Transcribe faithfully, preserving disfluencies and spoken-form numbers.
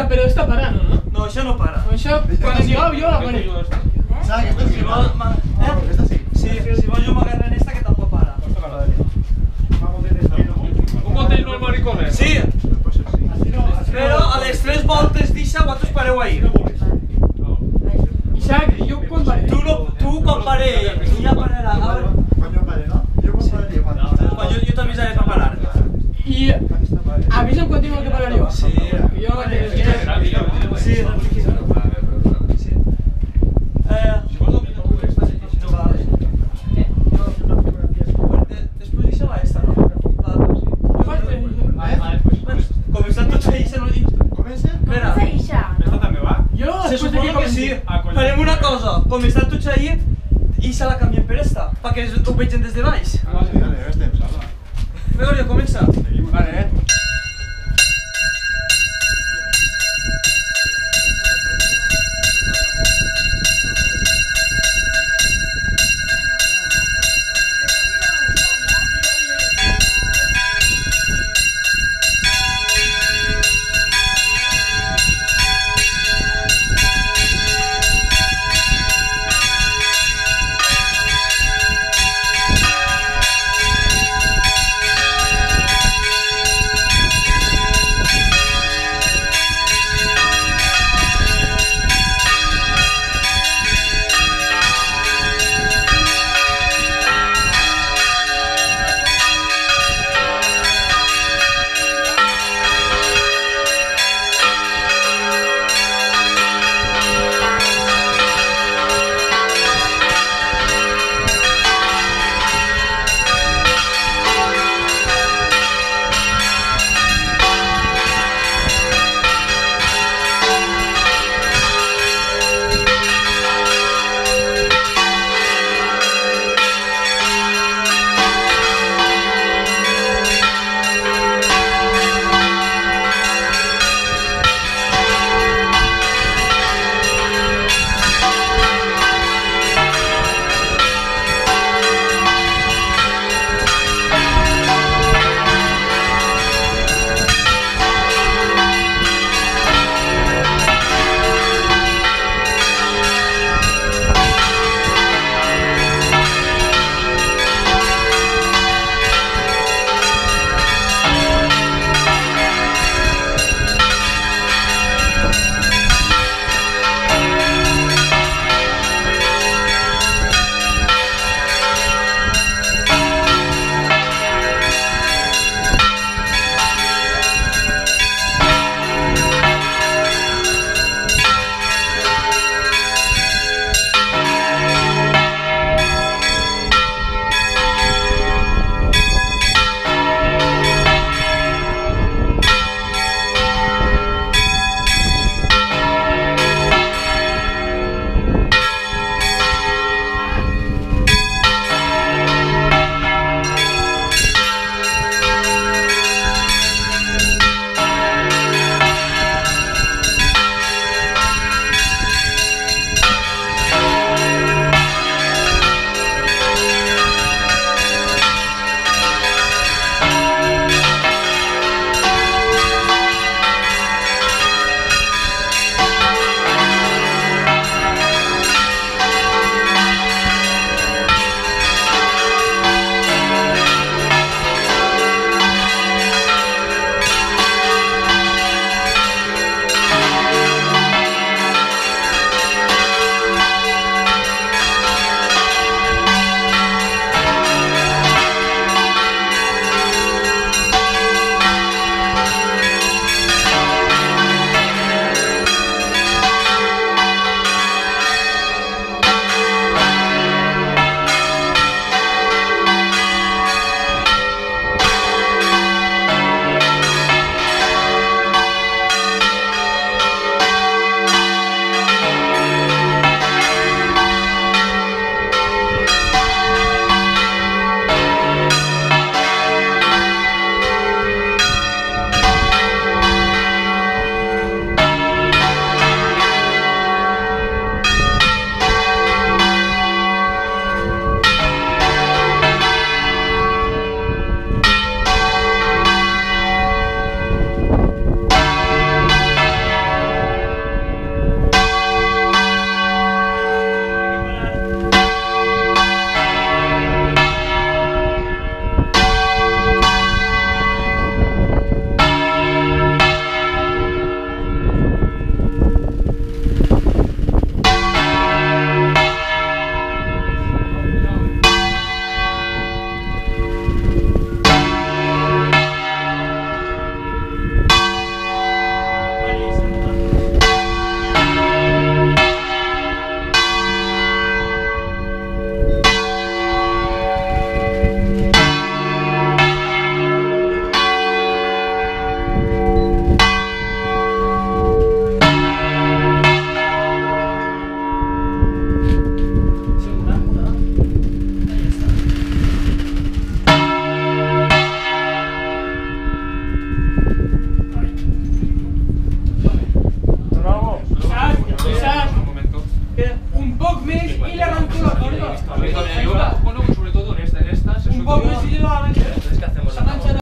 Està, però està parant, no? No, això no para. Això, quan em digueu jo, la paré. ¿Sabes qué Si vol... Eh? Esta sí. Sí, si vol jo m'agarro en esta que tampoc para. Un contenidor al maricones. Sí, però a les tres voltes d'Ixa vosaltres pareu ahir. Isaac, jo quan paré? Tu, no, tu quan pare, ella pararà. A veure, Quan jo paré, no? Jo quan pararia quan... quan jo, jo t'avisaré per parar. I avisa'm quan tinc que parar jo. Sí. Jo mateix. Sí, sí. Eh... Després deixa la esta, no? Com estan tots a Ixa, no... Comença? Espera. Esta també va? Jo, Se després d'aquí suposa que sí. comenci. Farem una cosa, com estan tots ahí, Ixa la canviem per esta, perquè ho vegin des de baix. Ah, sí, dale, ves temps, habla. Gregorio, comença. Vale, eh?